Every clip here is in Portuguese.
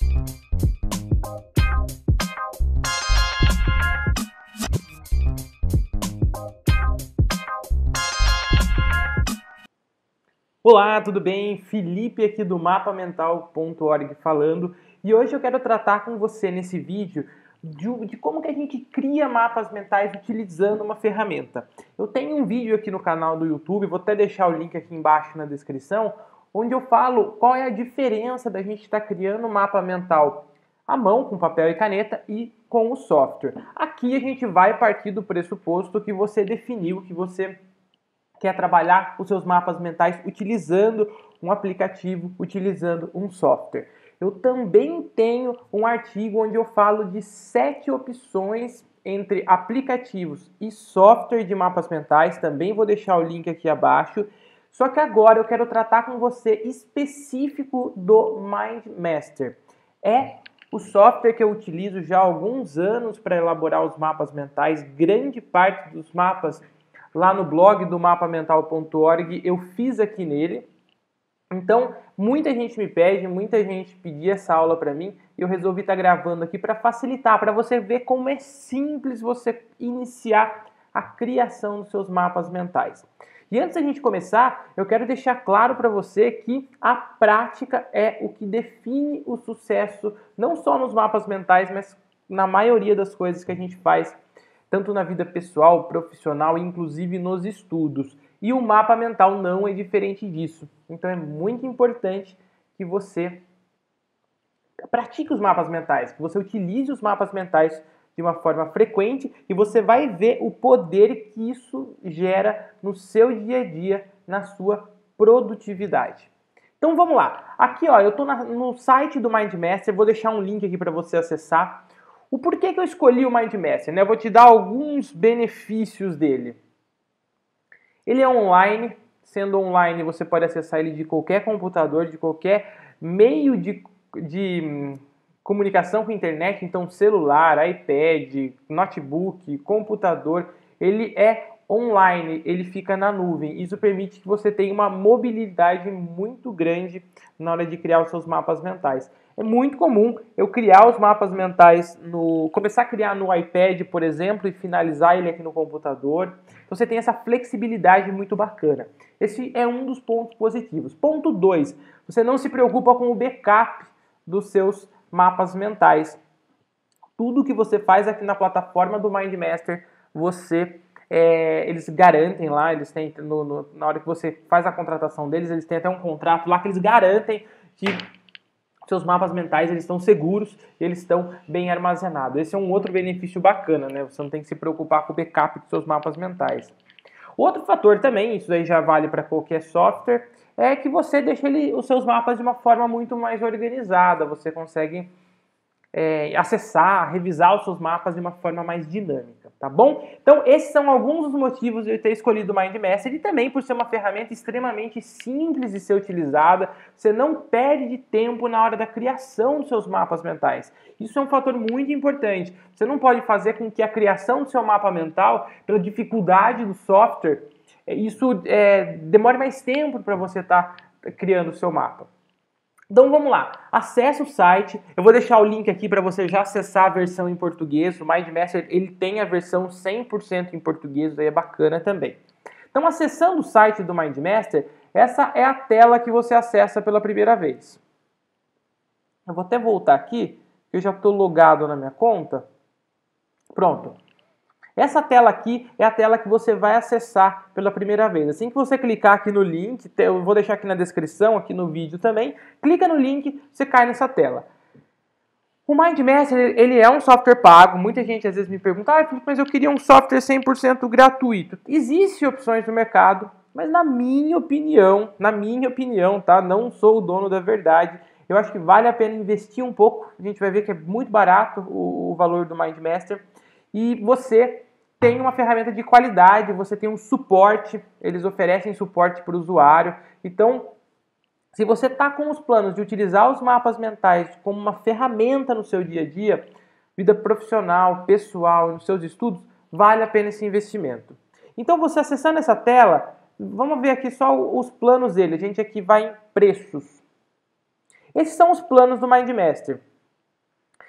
Olá, tudo bem? Felipe aqui do mapamental.org falando, e hoje eu quero tratar com você nesse vídeo de como que a gente cria mapas mentais utilizando uma ferramenta. Eu tenho um vídeo aqui no canal do YouTube, vou até deixar o link aqui embaixo na descrição, onde eu falo qual é a diferença da gente estar criando um mapa mental à mão, com papel e caneta, e com o software. Aqui a gente vai partir do pressuposto que você definiu, que você quer trabalhar os seus mapas mentais utilizando um aplicativo, utilizando um software. Eu também tenho um artigo onde eu falo de 7 opções entre aplicativos e software de mapas mentais. Também vou deixar o link aqui abaixo. Só que agora eu quero tratar com você específico do MindMaster. É o software que eu utilizo já há alguns anos para elaborar os mapas mentais. Grande parte dos mapas lá no blog do mapamental.org eu fiz aqui nele. Então, muita gente me pede, muita gente pedia essa aula para mim e eu resolvi estar gravando aqui para facilitar, para você ver como é simples você iniciar a criação dos seus mapas mentais. E antes da gente começar, eu quero deixar claro para você que a prática é o que define o sucesso, não só nos mapas mentais, mas na maioria das coisas que a gente faz, tanto na vida pessoal, profissional e inclusive nos estudos. E o mapa mental não é diferente disso. Então é muito importante que você pratique os mapas mentais, que você utilize os mapas mentais de uma forma frequente e você vai ver o poder que isso gera no seu dia a dia, na sua produtividade. Então vamos lá. Aqui ó, eu estou no site do MindMaster, vou deixar um link aqui para você acessar. O porquê que eu escolhi o MindMaster, né? Eu vou te dar alguns benefícios dele. Ele é online, sendo online você pode acessar ele de qualquer computador, de qualquer meio de comunicação com a internet, então celular, iPad, notebook, computador, ele é online, ele fica na nuvem. Isso permite que você tenha uma mobilidade muito grande na hora de criar os seus mapas mentais. É muito comum eu criar os mapas mentais, começar a criar no iPad, por exemplo, e finalizar ele aqui no computador. Então você tem essa flexibilidade muito bacana. Esse é um dos pontos positivos. Ponto 2, você não se preocupa com o backup dos seus mapas mentais. Tudo que você faz aqui na plataforma do MindMaster, eles garantem lá, eles têm na hora que você faz a contratação deles, eles têm até um contrato lá que eles garantem que seus mapas mentais eles estão seguros, eles estão bem armazenados. Esse é um outro benefício bacana, né? Você não tem que se preocupar com o backup dos seus mapas mentais. Outro fator também, isso aí já vale para qualquer software, é que você deixa os seus mapas de uma forma muito mais organizada. Você consegue acessar, revisar os seus mapas de uma forma mais dinâmica, tá bom? Então esses são alguns dos motivos de eu ter escolhido o MindMaster e também por ser uma ferramenta extremamente simples de ser utilizada. Você não perde tempo na hora da criação dos seus mapas mentais. Isso é um fator muito importante. Você não pode fazer com que a criação do seu mapa mental, pela dificuldade do software, demore mais tempo para você estar criando o seu mapa. Então vamos lá, acesse o site, eu vou deixar o link aqui para você já acessar a versão em português. O MindMaster ele tem a versão 100% em português, isso aí é bacana também. Então acessando o site do MindMaster, essa é a tela que você acessa pela primeira vez. Eu vou até voltar aqui, eu já estou logado na minha conta. Pronto. Essa tela aqui é a tela que você vai acessar pela primeira vez. Assim que você clicar aqui no link, eu vou deixar aqui na descrição, aqui no vídeo também, clica no link, você cai nessa tela. O MindMaster, ele é um software pago. Muita gente às vezes me pergunta, Felipe, mas eu queria um software 100% gratuito. Existem opções no mercado, mas na minha opinião, tá? Não sou o dono da verdade. Eu acho que vale a pena investir um pouco. A gente vai ver que é muito barato o valor do MindMaster. E você tem uma ferramenta de qualidade, você tem um suporte, eles oferecem suporte para o usuário. Então, se você está com os planos de utilizar os mapas mentais como uma ferramenta no seu dia a dia, vida profissional, pessoal, nos seus estudos, vale a pena esse investimento. Então, você acessando essa tela, vamos ver aqui só os planos dele. A gente aqui vai em preços. Esses são os planos do MindMaster.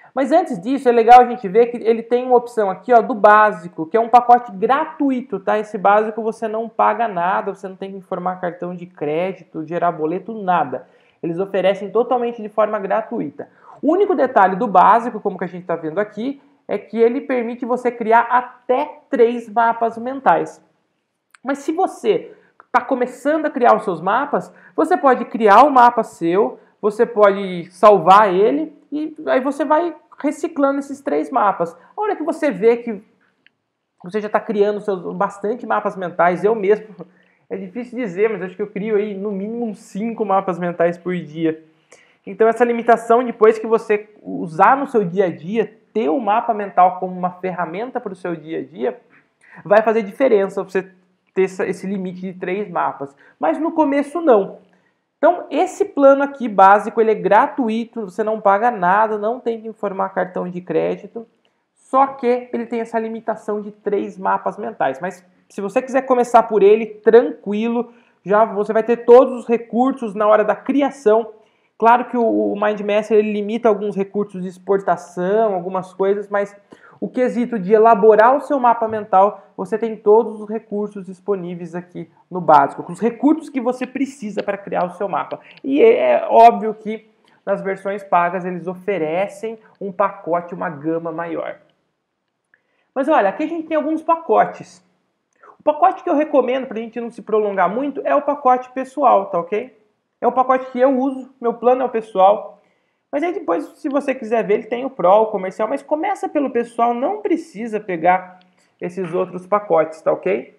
Mas antes disso, é legal a gente ver que ele tem uma opção aqui, ó, do básico, que é um pacote gratuito, tá? Esse básico você não paga nada, você não tem que informar cartão de crédito, gerar boleto, nada. Eles oferecem totalmente de forma gratuita. O único detalhe do básico, como que a gente está vendo aqui, é que ele permite você criar até 3 mapas mentais. Mas se você está começando a criar os seus mapas, você pode criar um mapa seu, você pode salvar ele e aí você vai reciclando esses 3 mapas. A hora que você vê que você já está criando bastante mapas mentais, eu mesmo, é difícil dizer, mas acho que eu crio aí no mínimo 5 mapas mentais por dia. Então essa limitação, depois que você usar no seu dia a dia, ter o mapa mental como uma ferramenta para o seu dia a dia, vai fazer diferença você ter esse limite de 3 mapas. Mas no começo não. Então esse plano aqui básico, ele é gratuito, você não paga nada, não tem que informar cartão de crédito, só que ele tem essa limitação de 3 mapas mentais. Mas se você quiser começar por ele, tranquilo, já você vai ter todos os recursos na hora da criação. Claro que o MindMaster ele limita alguns recursos de exportação, algumas coisas, mas o quesito de elaborar o seu mapa mental, você tem todos os recursos disponíveis aqui no básico, os recursos que você precisa para criar o seu mapa. E é óbvio que nas versões pagas eles oferecem um pacote, uma gama maior. Mas olha, aqui a gente tem alguns pacotes. O pacote que eu recomendo para a gente não se prolongar muito é o pacote pessoal, tá ok? É o pacote que eu uso, meu plano é o pessoal. Mas aí depois, se você quiser ver, ele tem o Pro, o comercial, mas começa pelo pessoal, não precisa pegar esses outros pacotes, tá ok?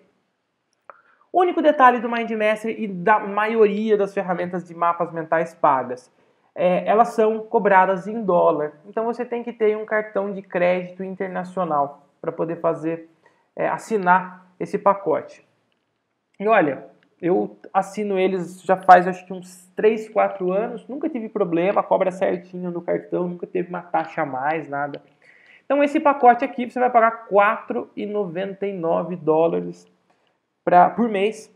O único detalhe do MindMaster e da maioria das ferramentas de mapas mentais pagas, elas são cobradas em dólar. Então você tem que ter um cartão de crédito internacional para poder assinar esse pacote. E olha, eu assino eles já faz acho que uns 3, 4 anos, nunca tive problema, cobra certinho no cartão, nunca teve uma taxa a mais, nada. Então esse pacote aqui você vai pagar $4,99 por mês.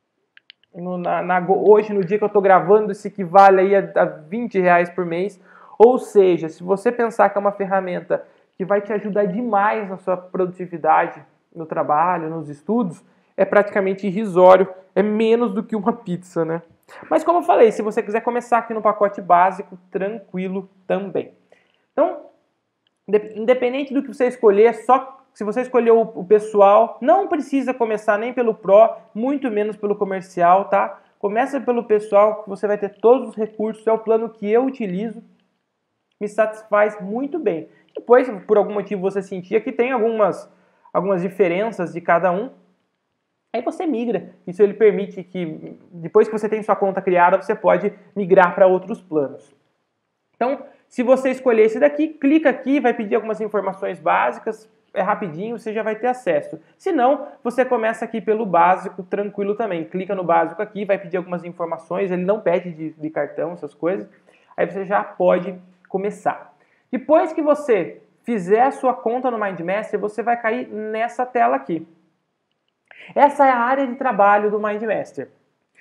Hoje, no dia que eu estou gravando, isso equivale aí a R$20 por mês. Ou seja, se você pensar que é uma ferramenta que vai te ajudar demais na sua produtividade, no trabalho, nos estudos, é praticamente irrisório, é menos do que uma pizza, né? Mas como eu falei, se você quiser começar aqui no pacote básico, tranquilo também. Então, independente do que você escolher, só se você escolher o pessoal, não precisa começar nem pelo Pro, muito menos pelo comercial, tá? Começa pelo pessoal, que você vai ter todos os recursos, é o plano que eu utilizo, me satisfaz muito bem. Depois, por algum motivo, você sentia que tem algumas diferenças de cada um, aí você migra. Isso ele permite que, depois que você tem sua conta criada, você pode migrar para outros planos. Então, se você escolher esse daqui, clica aqui, vai pedir algumas informações básicas, é rapidinho, você já vai ter acesso. Se não, você começa aqui pelo básico, tranquilo também. Clica no básico aqui, vai pedir algumas informações, ele não pede de cartão, essas coisas. Aí você já pode começar. Depois que você fizer a sua conta no MindMaster, você vai cair nessa tela aqui. Essa é a área de trabalho do MindMaster.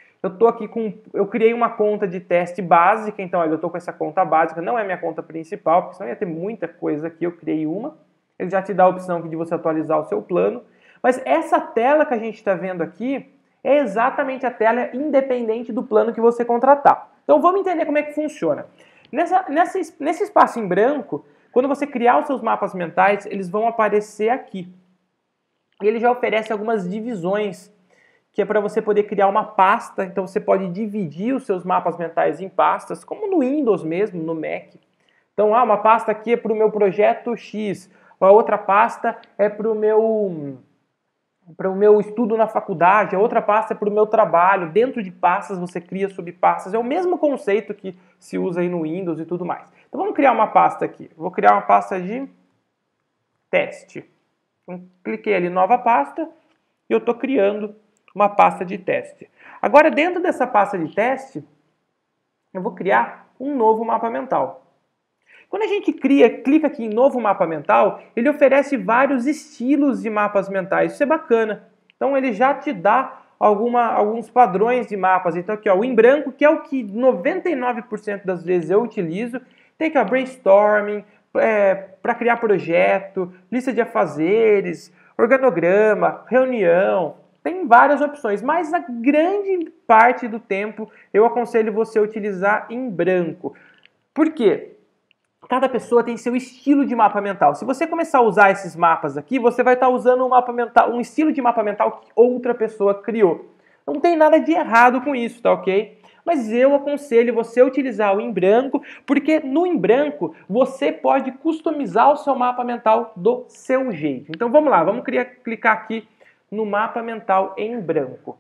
Eu criei uma conta de teste básica, então olha, eu estou com essa conta básica, não é minha conta principal, porque senão ia ter muita coisa aqui, eu criei uma. Ele já te dá a opção de você atualizar o seu plano. Mas essa tela que a gente está vendo aqui é exatamente a tela independente do plano que você contratar. Então vamos entender como é que funciona. Nesse espaço em branco, quando você criar os seus mapas mentais, eles vão aparecer aqui. E ele já oferece algumas divisões, que é para você poder criar uma pasta. Então você pode dividir os seus mapas mentais em pastas, como no Windows mesmo, no Mac. Então, uma pasta aqui é para o meu projeto X, a outra pasta é para o meu estudo na faculdade, a outra pasta é para o meu trabalho. Dentro de pastas você cria subpastas, é o mesmo conceito que se usa aí no Windows e tudo mais. Então vamos criar uma pasta aqui. Vou criar uma pasta de teste. Então, cliquei ali, nova pasta, e eu estou criando uma pasta de teste. Agora, dentro dessa pasta de teste, eu vou criar um novo mapa mental. Quando a gente clica aqui em novo mapa mental, ele oferece vários estilos de mapas mentais. Isso é bacana. Então, ele já te dá alguns padrões de mapas. Então, aqui, ó, o em branco, que é o que 99% das vezes eu utilizo. Tem aqui, ó, brainstorming, para criar projeto, lista de afazeres, organograma, reunião. Tem várias opções, mas a grande parte do tempo eu aconselho você a utilizar em branco. Por quê? Cada pessoa tem seu estilo de mapa mental. Se você começar a usar esses mapas aqui, você vai estar usando um mapa mental, um estilo de mapa mental que outra pessoa criou. Não tem nada de errado com isso, tá ok? Mas eu aconselho você a utilizar o em branco, porque no em branco você pode customizar o seu mapa mental do seu jeito. Então vamos lá, vamos clicar aqui no mapa mental em branco.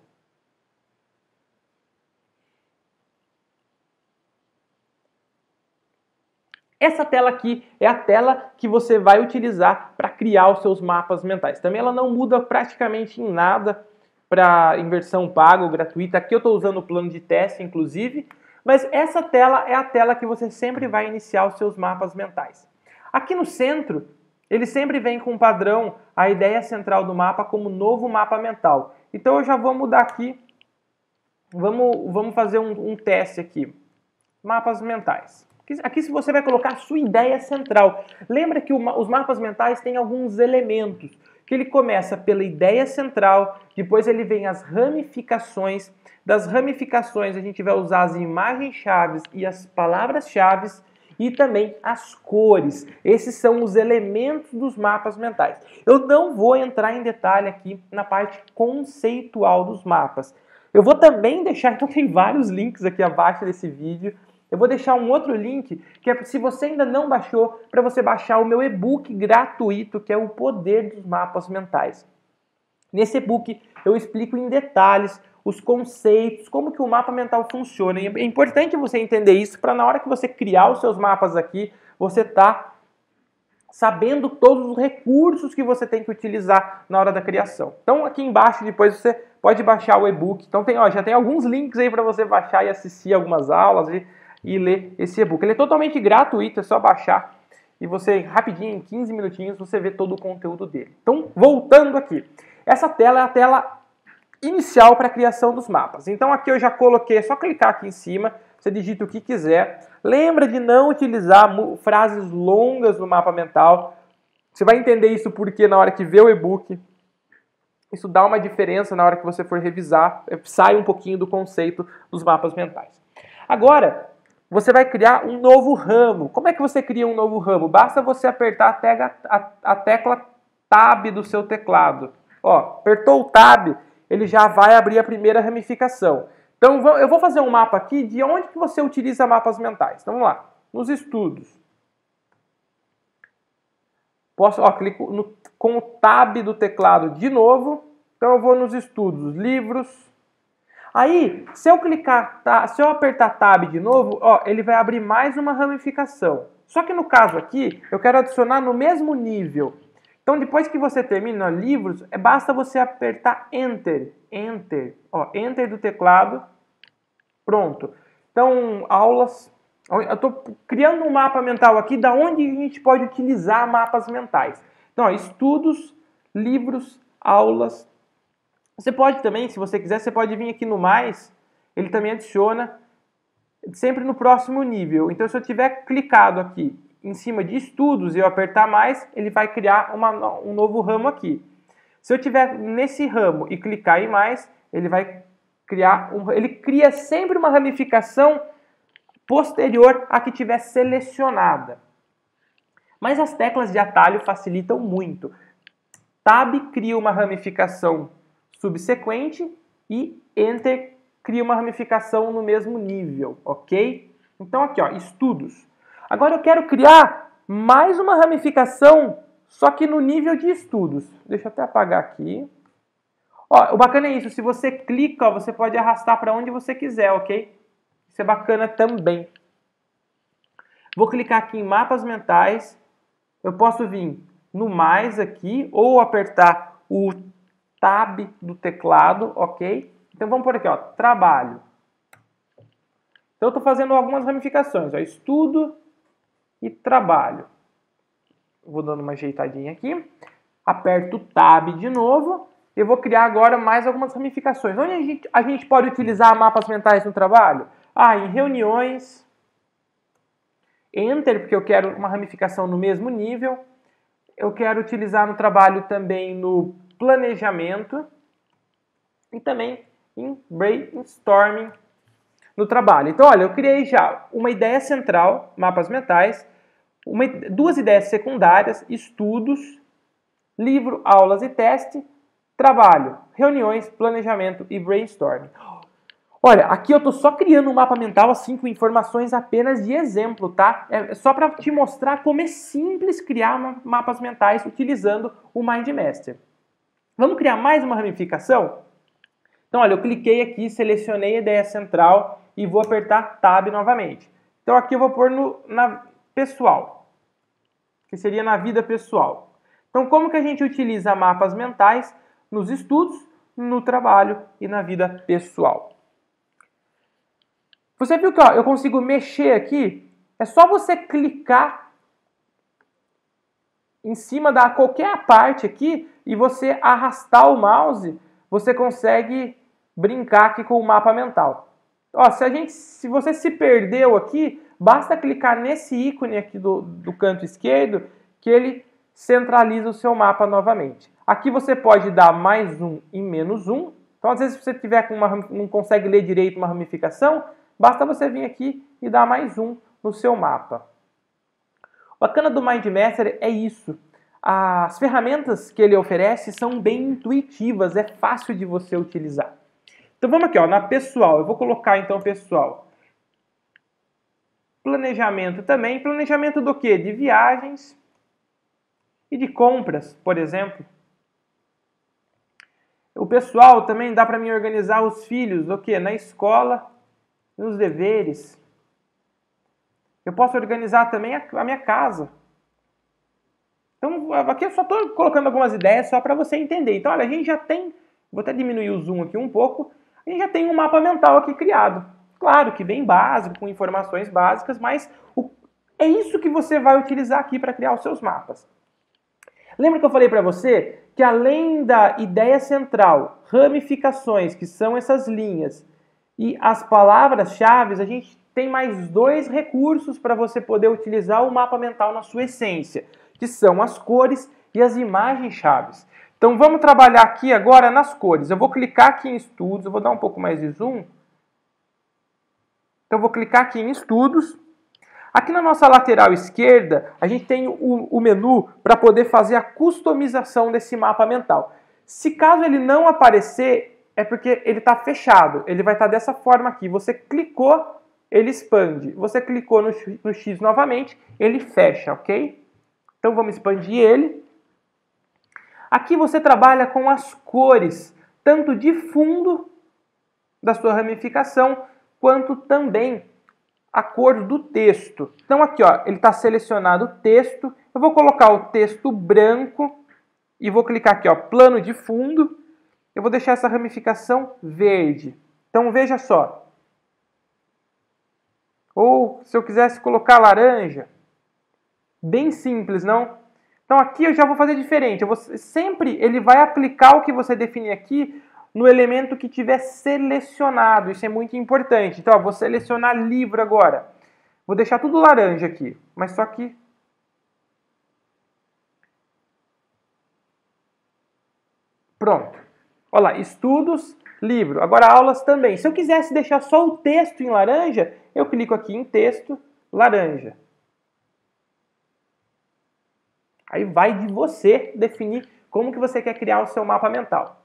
Essa tela aqui é a tela que você vai utilizar para criar os seus mapas mentais. Também ela não muda praticamente em nada em versão paga ou gratuita. Aqui eu estou usando o plano de teste, inclusive. Mas essa tela é a tela que você sempre vai iniciar os seus mapas mentais. Aqui no centro, ele sempre vem com um padrão, a ideia central do mapa como novo mapa mental. Então eu já vou mudar aqui. Vamos fazer um teste aqui. Mapas mentais. Aqui você vai colocar a sua ideia central. Lembra que os mapas mentais têm alguns elementos. Que ele começa pela ideia central, depois ele vem as ramificações. Das ramificações a gente vai usar as imagens-chave e as palavras-chave e também as cores. Esses são os elementos dos mapas mentais. Eu não vou entrar em detalhe aqui na parte conceitual dos mapas. Eu vou também deixar, então tem vários links aqui abaixo desse vídeo. Eu vou deixar um outro link, que é se você ainda não baixou, para você baixar o meu e-book gratuito, que é o Poder dos Mapas Mentais. Nesse e-book eu explico em detalhes os conceitos, como que o mapa mental funciona. E é importante você entender isso para na hora que você criar os seus mapas aqui, você tá sabendo todos os recursos que você tem que utilizar na hora da criação. Então aqui embaixo depois você pode baixar o e-book. Então já tem alguns links aí para você baixar e assistir algumas aulas e ler esse e-book. Ele é totalmente gratuito, é só baixar e você, rapidinho, em 15 minutinhos, você vê todo o conteúdo dele. Então, voltando aqui. Essa tela é a tela inicial para a criação dos mapas. Então, aqui eu já coloquei, é só clicar aqui em cima, você digita o que quiser. Lembra de não utilizar frases longas no mapa mental. Você vai entender isso porque na hora que vê o e-book, isso dá uma diferença na hora que você for revisar, sai um pouquinho do conceito dos mapas mentais. Agora, você vai criar um novo ramo. Como é que você cria um novo ramo? Basta você apertar a tecla Tab do seu teclado. Ó, apertou o Tab, ele já vai abrir a primeira ramificação. Então, eu vou fazer um mapa aqui de onde que você utiliza mapas mentais. Então, vamos lá. Nos estudos. Clico com o Tab do teclado de novo. Então, eu vou nos estudos, livros. Aí, se eu apertar Tab de novo, ele vai abrir mais uma ramificação. Só que no caso aqui, eu quero adicionar no mesmo nível. Então, depois que você termina livros, basta você apertar Enter. Enter. Enter do teclado. Pronto. Então, aulas. Eu estou criando um mapa mental aqui da onde a gente pode utilizar mapas mentais. Então, estudos, livros, aulas. Você pode também, se você quiser, você pode vir aqui no mais, ele também adiciona sempre no próximo nível. Então, se eu tiver clicado aqui em cima de estudos e eu apertar mais, ele vai criar um novo ramo aqui. Se eu tiver nesse ramo e clicar em mais, ele vai criar ele cria sempre uma ramificação posterior à que tiver selecionada. Mas as teclas de atalho facilitam muito. Tab cria uma ramificação subsequente e Enter cria uma ramificação no mesmo nível, ok? Então aqui, estudos. Agora eu quero criar mais uma ramificação, só que no nível de estudos. Deixa eu até apagar aqui. O bacana é isso, se você clica, você pode arrastar para onde você quiser, ok? Isso é bacana também. Vou clicar aqui em mapas mentais. Eu posso vir no mais aqui ou apertar o Tab do teclado, ok? Então vamos por aqui, trabalho. Então eu estou fazendo algumas ramificações, estudo e trabalho. Vou dando uma ajeitadinha aqui. Aperto o Tab de novo. Eu vou criar agora mais algumas ramificações. Onde a gente pode utilizar mapas mentais no trabalho? Em reuniões, Enter, porque eu quero uma ramificação no mesmo nível. Eu quero utilizar no trabalho também no planejamento e também em brainstorming no trabalho. Então, olha, eu criei já uma ideia central, mapas mentais, duas ideias secundárias, estudos, livro, aulas e teste, trabalho, reuniões, planejamento e brainstorming. Olha, aqui eu estou só criando um mapa mental assim com informações apenas de exemplo, tá? É só para te mostrar como é simples criar mapas mentais utilizando o MindMaster. Vamos criar mais uma ramificação? Então, olha, eu cliquei aqui, selecionei a ideia central e vou apertar Tab novamente. Então, aqui eu vou pôr na pessoal, que seria na vida pessoal. Então, como que a gente utiliza mapas mentais nos estudos, no trabalho e na vida pessoal? Você viu que eu consigo mexer aqui? É só você clicar em cima da qualquer parte aqui e você arrastar o mouse, você consegue brincar aqui com o mapa mental. Ó, se você se perdeu aqui, basta clicar nesse ícone aqui do canto esquerdo que ele centraliza o seu mapa novamente. Aqui você pode dar mais um e menos um. Então, às vezes, se você tiver não consegue ler direito uma ramificação, basta você vir aqui e dar mais um no seu mapa. O bacana do MindMaster é isso. As ferramentas que ele oferece são bem intuitivas, é fácil de você utilizar. Então vamos aqui, ó, na pessoal. Eu vou colocar então pessoal. Planejamento também. Planejamento do quê? De viagens e de compras, por exemplo. O pessoal também dá para mim organizar os filhos do quê? Na escola, nos deveres. Eu posso organizar também a minha casa. Então, aqui eu só estou colocando algumas ideias só para você entender. Então, olha, a gente já tem, vou até diminuir o zoom aqui um pouco, a gente já tem um mapa mental aqui criado. Claro que bem básico, com informações básicas, mas é isso que você vai utilizar aqui para criar os seus mapas. Lembra que eu falei para você que além da ideia central, ramificações, que são essas linhas, e as palavras-chave, a gente tem mais dois recursos para você poder utilizar o mapa mental na sua essência, que são as cores e as imagens-chave. Então vamos trabalhar aqui agora nas cores. Eu vou clicar aqui em estudos, eu vou dar um pouco mais de zoom. Então eu vou clicar aqui em estudos. Aqui na nossa lateral esquerda, a gente tem o menu para poder fazer a customização desse mapa mental. Se caso ele não aparecer, é porque ele está fechado. Ele vai estar dessa forma aqui. Você clicou, ele expande. Você clicou no X novamente, ele fecha, ok? Então vamos expandir ele. Aqui você trabalha com as cores, tanto de fundo da sua ramificação, quanto também a cor do texto. Então aqui, ó, ele está selecionado o texto. Eu vou colocar o texto branco e vou clicar aqui, ó, plano de fundo. Eu vou deixar essa ramificação verde. Então veja só. Ou se eu quisesse colocar laranja, bem simples, não? Então aqui eu já vou fazer diferente. Sempre ele vai aplicar o que você definir aqui no elemento que tiver selecionado. Isso é muito importante. Então, ó, vou selecionar livro agora. Vou deixar tudo laranja aqui, mas só que... Pronto. Olha lá, estudos, livro. Agora aulas também. Se eu quisesse deixar só o texto em laranja, eu clico aqui em texto, laranja. Aí vai de você definir como que você quer criar o seu mapa mental.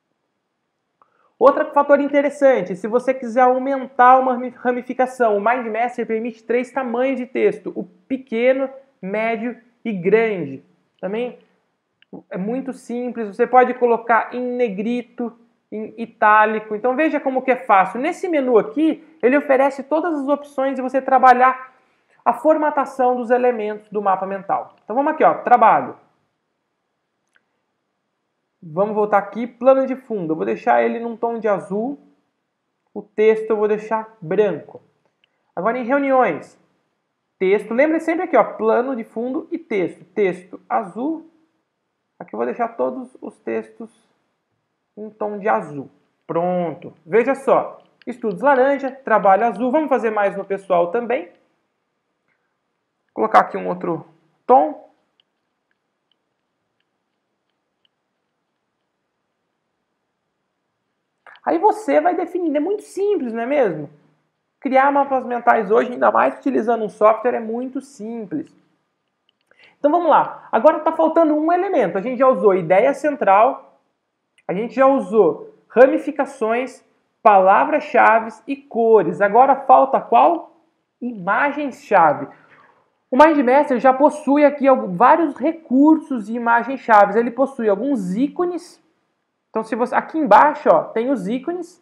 Outro fator interessante, se você quiser aumentar uma ramificação, o MindMaster permite 3 tamanhos de texto, o pequeno, médio e grande. Também é muito simples, você pode colocar em negrito, em itálico. Então veja como que é fácil. Nesse menu aqui, ele oferece todas as opções de você trabalhar a formatação dos elementos do mapa mental. Então vamos aqui, ó, trabalho. Vamos voltar aqui, plano de fundo. Eu vou deixar ele num tom de azul. O texto eu vou deixar branco. Agora em reuniões. Texto, lembre sempre aqui, ó, plano de fundo e texto. Texto azul. Aqui eu vou deixar todos os textos em tom de azul. Pronto. Veja só. Estudos laranja, trabalho azul. Vamos fazer mais no pessoal também. colocar aqui um outro tom. Aí você vai definir, é muito simples, não é mesmo? Criar mapas mentais hoje, ainda mais utilizando um software, é muito simples. Então vamos lá, agora está faltando um elemento. A gente já usou ideia central, a gente já usou ramificações, palavras-chave e cores. Agora falta qual? Imagens-chave. O MindMaster já possui aqui vários recursos de imagens-chave. Ele possui alguns ícones. Então, se você aqui embaixo, ó, tem os ícones,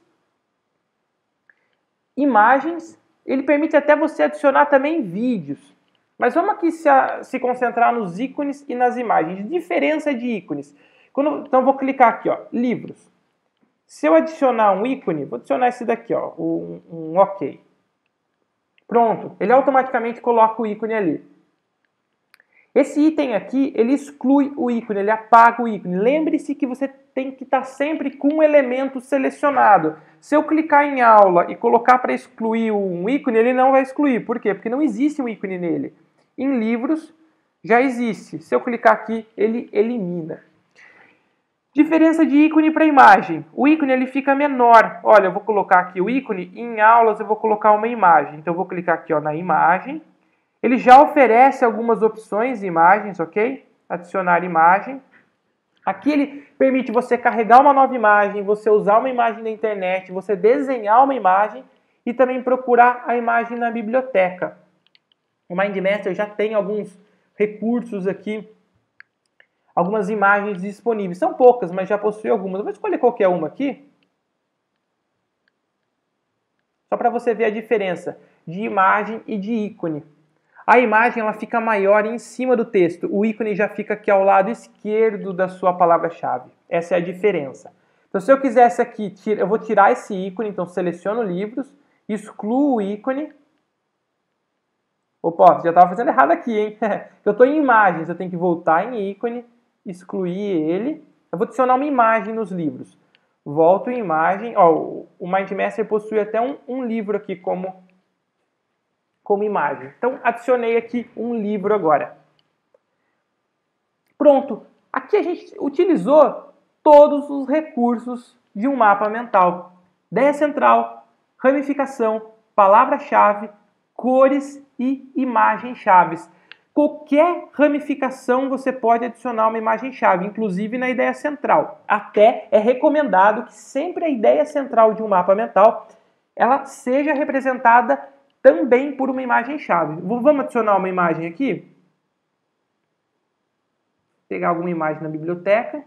imagens. Ele permite até você adicionar também vídeos. Mas vamos aqui se concentrar nos ícones e nas imagens. Diferença de ícones. Então, eu vou clicar aqui, ó, livros. Se eu adicionar um ícone, vou adicionar esse daqui, ó, um OK. Pronto, ele automaticamente coloca o ícone ali. Esse item aqui, ele exclui o ícone, ele apaga o ícone. Lembre-se que você tem que estar sempre com um elemento selecionado. Se eu clicar em aula e colocar para excluir um ícone, ele não vai excluir. Por quê? Porque não existe um ícone nele. Em livros, já existe. Se eu clicar aqui, ele elimina. Diferença de ícone para imagem. O ícone ele fica menor. Olha, eu vou colocar aqui o ícone. Em aulas eu vou colocar uma imagem. Então eu vou clicar aqui, ó, na imagem. Ele já oferece algumas opções de imagens, ok? Adicionar imagem. Aqui ele permite você carregar uma nova imagem, você usar uma imagem na internet, você desenhar uma imagem e também procurar a imagem na biblioteca. O MindMaster já tem alguns recursos aqui, algumas imagens disponíveis. São poucas, mas já possui algumas. Eu vou escolher qualquer uma aqui. Só para você ver a diferença de imagem e de ícone. A imagem ela fica maior em cima do texto. O ícone já fica aqui ao lado esquerdo da sua palavra-chave. Essa é a diferença. Então, se eu quisesse aqui, eu vou tirar esse ícone. Então, seleciono livros, excluo o ícone. Opa, já estava fazendo errado aqui, hein? Eu estou em imagens, eu tenho que voltar em ícone, excluir ele. Eu vou adicionar uma imagem nos livros. Volto em imagem. Ó, o MindMaster possui até um livro aqui como imagem. Então, adicionei aqui um livro agora. Pronto. Aqui a gente utilizou todos os recursos de um mapa mental. Ideia central, ramificação, palavra-chave, cores e imagens-chaves. Qualquer ramificação você pode adicionar uma imagem-chave, inclusive na ideia central. Até é recomendado que sempre a ideia central de um mapa mental ela seja representada também por uma imagem-chave. Vamos adicionar uma imagem aqui? Pegar alguma imagem na biblioteca.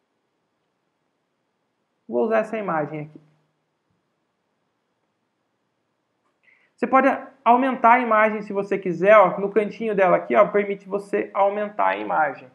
Vou usar essa imagem aqui. Você pode aumentar a imagem se você quiser. Ó, no cantinho dela aqui, ó, permite você aumentar a imagem.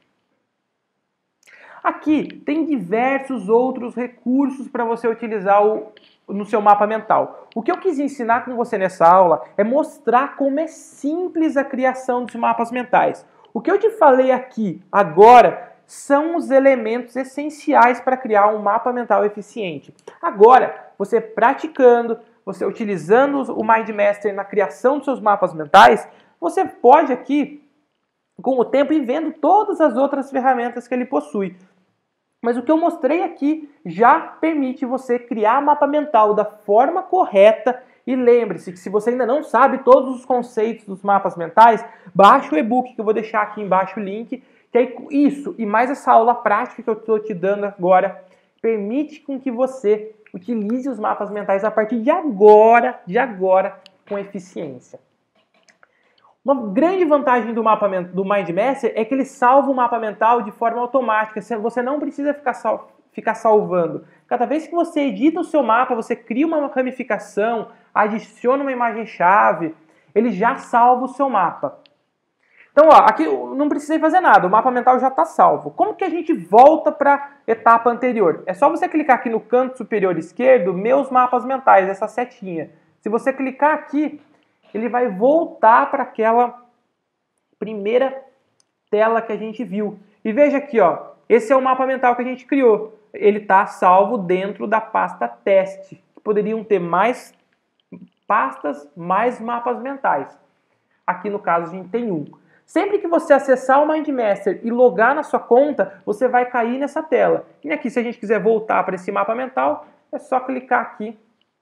Aqui tem diversos outros recursos para você utilizar no seu mapa mental. O que eu quis ensinar com você nessa aula é mostrar como é simples a criação dos mapas mentais. O que eu te falei aqui agora são os elementos essenciais para criar um mapa mental eficiente. Agora, você praticando, você utilizando o MindMaster na criação dos seus mapas mentais, você pode aqui, com o tempo, ir vendo todas as outras ferramentas que ele possui. Mas o que eu mostrei aqui já permite você criar mapa mental da forma correta. E lembre-se que se você ainda não sabe todos os conceitos dos mapas mentais, baixe o e-book que eu vou deixar aqui embaixo o link. Que aí isso e mais essa aula prática que eu estou te dando agora permite com que você utilize os mapas mentais a partir de agora, com eficiência. Uma grande vantagem do MindMaster é que ele salva o mapa mental de forma automática. Você não precisa ficar salvando. Cada vez que você edita o seu mapa, você cria uma ramificação, adiciona uma imagem-chave, ele já salva o seu mapa. Então, ó, aqui não precisei fazer nada, o mapa mental já está salvo. Como que a gente volta para a etapa anterior? É só você clicar aqui no canto superior esquerdo, meus mapas mentais, essa setinha. Se você clicar aqui, ele vai voltar para aquela primeira tela que a gente viu. E veja aqui, ó, esse é o mapa mental que a gente criou. Ele está salvo dentro da pasta teste. Poderiam ter mais pastas, mais mapas mentais. Aqui no caso a gente tem 1. Sempre que você acessar o MindMaster e logar na sua conta, você vai cair nessa tela. E aqui, se a gente quiser voltar para esse mapa mental, é só clicar aqui.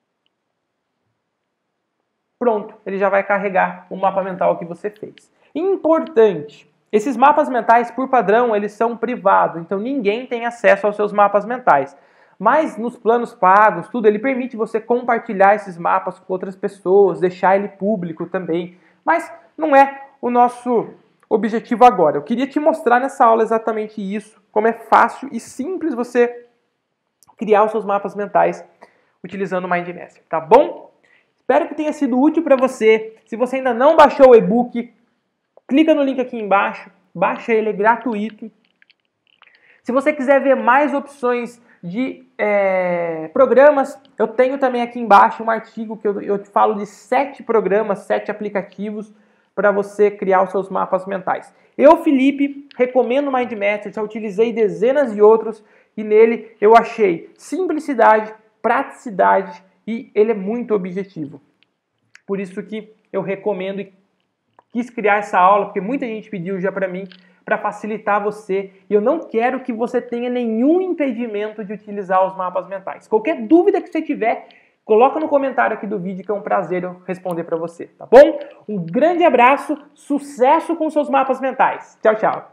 Pronto, ele já vai carregar o mapa mental que você fez. Importante, esses mapas mentais, por padrão, eles são privados, então ninguém tem acesso aos seus mapas mentais. Mas nos planos pagos, tudo, ele permite você compartilhar esses mapas com outras pessoas, deixar ele público também. Mas não é o nosso objetivo agora. Eu queria te mostrar nessa aula exatamente isso, como é fácil e simples você criar os seus mapas mentais utilizando o MindMaster, tá bom? Espero que tenha sido útil para você. Se você ainda não baixou o e-book, clica no link aqui embaixo, baixa ele, é gratuito. Se você quiser ver mais opções de programas, eu tenho também aqui embaixo um artigo que eu te falo de 7 programas, 7 aplicativos para você criar os seus mapas mentais. Eu, Felipe, recomendo o MindMaster, já utilizei dezenas de outros e nele eu achei simplicidade, praticidade e ele é muito objetivo. Por isso que eu recomendo e quis criar essa aula, porque muita gente pediu já para mim, para facilitar você. E eu não quero que você tenha nenhum impedimento de utilizar os mapas mentais. Qualquer dúvida que você tiver, coloca no comentário aqui do vídeo, que é um prazer eu responder para você, tá bom? Um grande abraço, sucesso com seus mapas mentais. Tchau, tchau!